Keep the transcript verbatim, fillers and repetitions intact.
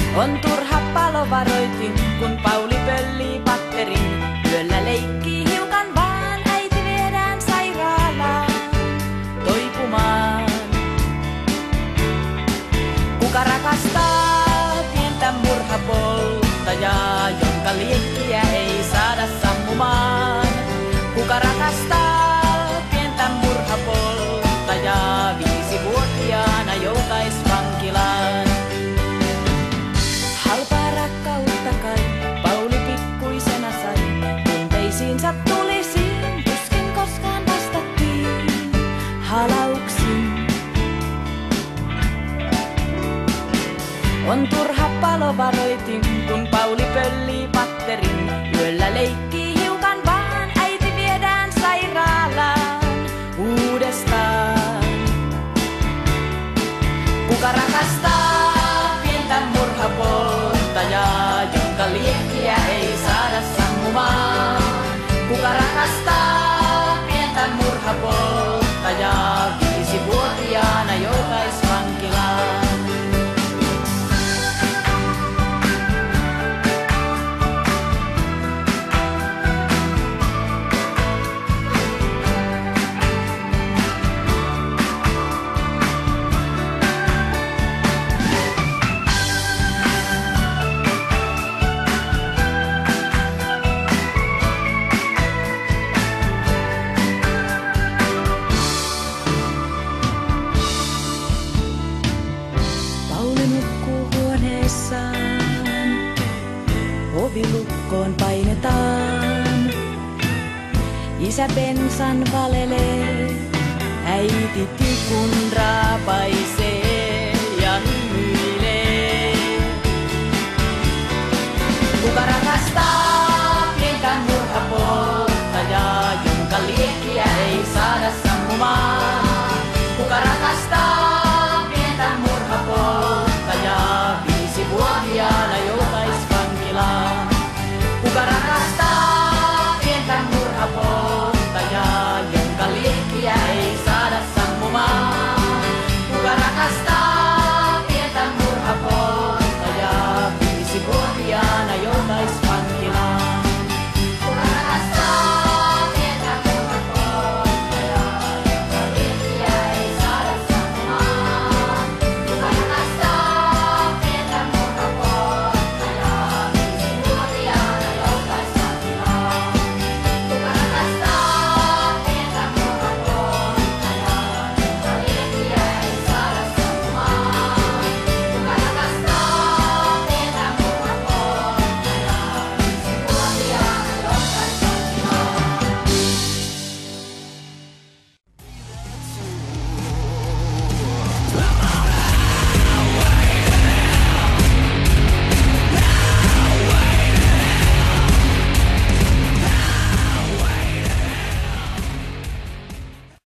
On turha palovaroitin, kun Pauli pöllii patterin. Yöllä leikkii hiukan vaan, äiti viedään sairaalaan toipumaan. Kuka rakastaa pientä murhapolttajaa, jonka liekkiä ei saada sammumaan? Kuka rakastaa pientä murhapolttajaa, viisivuotiaana joutais vankilaan? Halpaa rakkautta kai Pauli pikkuisena sai, tunteisiinsa tulisiin, tuskin koskaan vastattiin halauksin. On turha palovaroitin, kun Pauli pöllii patterin. Yöllä leikkii hiukan vaan, äiti viedään sairaalaan uudestaan. Kuka rakastaa pientä murhapolttajaa, jonka liekkiä ei saada sammumaan? Kuka rakastaa pientä murhapolttajaa, viisivuotiaana joutais vankilaan? Ovilukkoon painetaan, isä bensan valelee, äiti tikun raapais.